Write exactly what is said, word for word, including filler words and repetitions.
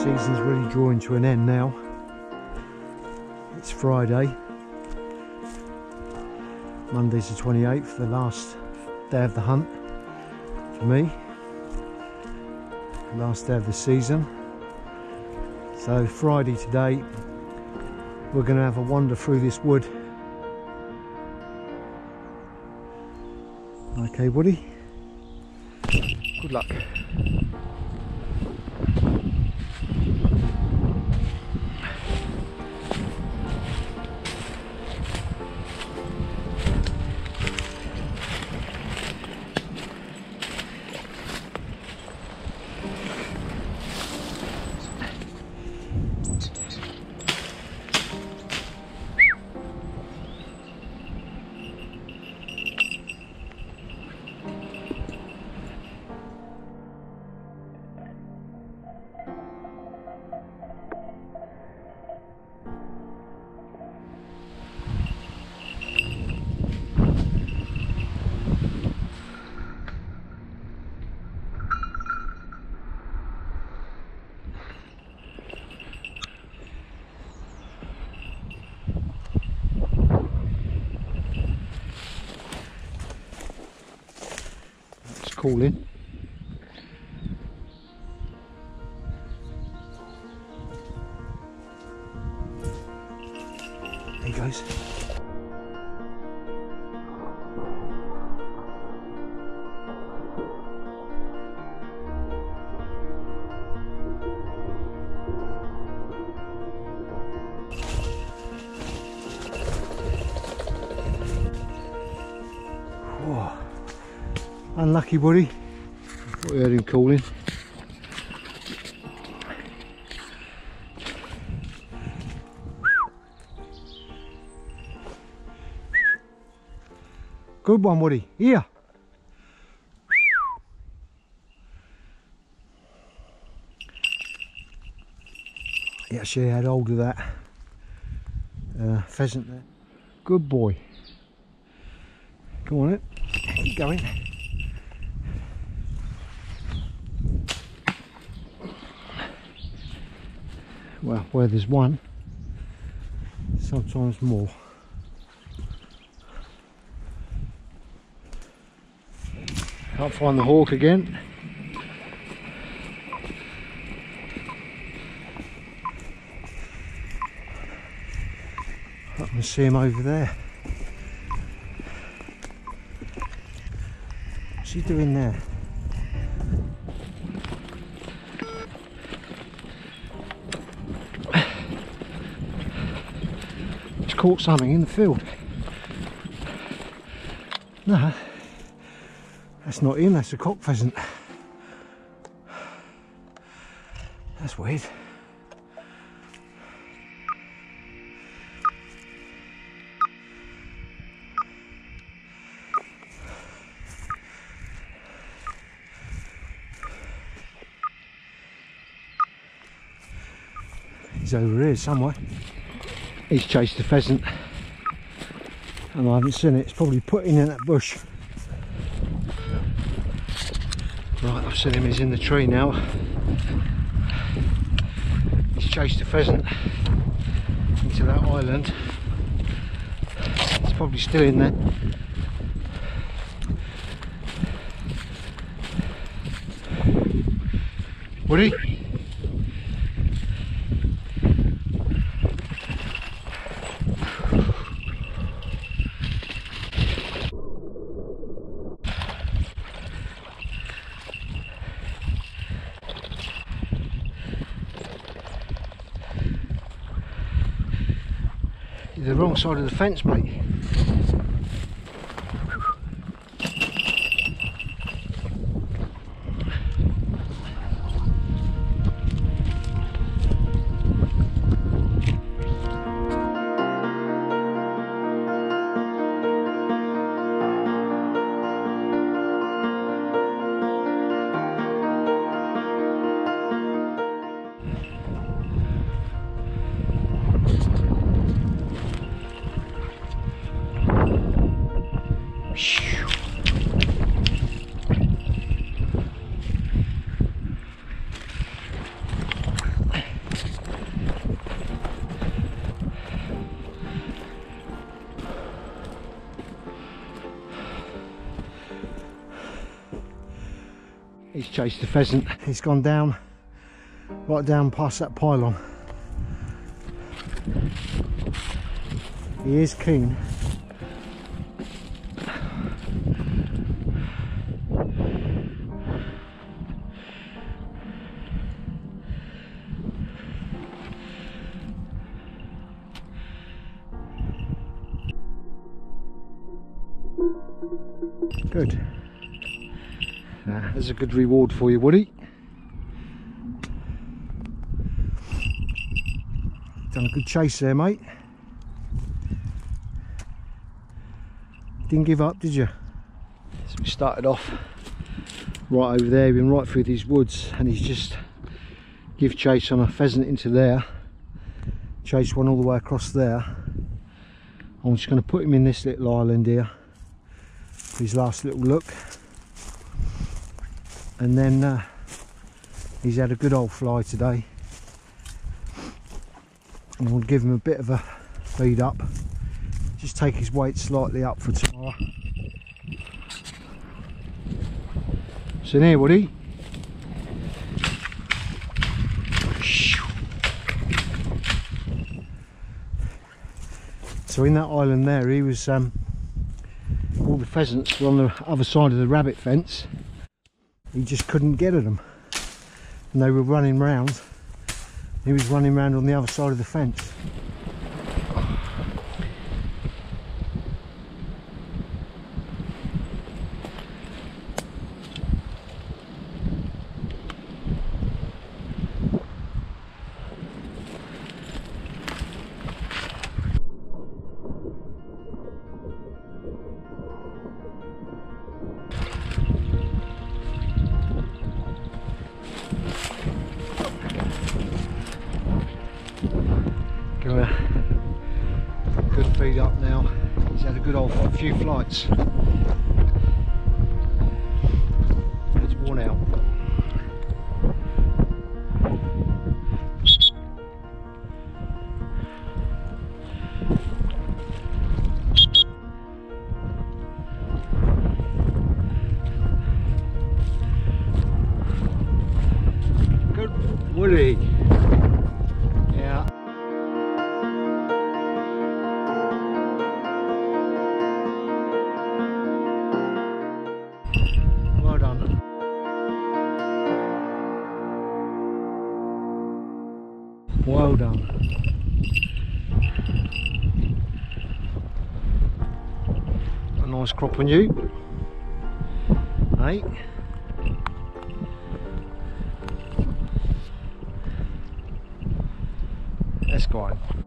season's really drawing to an end now. It's Friday, Monday's the twenty-eighth, the last day of the hunt for me, last day of the season. So Friday today, we're going to have a wander through this wood. Okay, Woody, good luck. Calling. There he goes. Whoa. Unlucky, Woody. Thought we heard him calling. Good one, Woody. Here. He actually had hold of that uh, pheasant there. Good boy. Come on, it. Keep going. Well, where there's one, sometimes more. Can't find the hawk again. I can see him over there. What's he doing there? Caught something in the field. No, that's not him, that's a cock pheasant. That's weird. He's over here somewhere. He's chased the pheasant and I haven't seen it. It's probably put in in that bush. Right, I've seen him. He's in the tree now. He's chased the pheasant into that island. It's probably still in there. Woody? You're the wrong side of the fence, mate. He's chased the pheasant. He's gone down, right down past that pylon. He is keen. Good. Uh, there's a good reward for you, Woody. Done a good chase there, mate. Didn't give up, did you? So we started off right over there, been right through these woods, and he's just give chase on a pheasant into there. Chase one all the way across there. I'm just going to put him in this little island here. His last little look, and then uh, he's had a good old fly today, and we'll give him a bit of a feed up, just take his weight slightly up for tomorrow. So there, Woody. So in that island there, he was um, all the pheasants were on the other side of the rabbit fence. He just couldn't get at them, and they were running round. He was running round on the other side of the fence. Good feed up now. He's had a good old few flights. It's worn out. Good Woody. Yeah. Well done. Well done. A nice crop on you. Hey. Let's go on.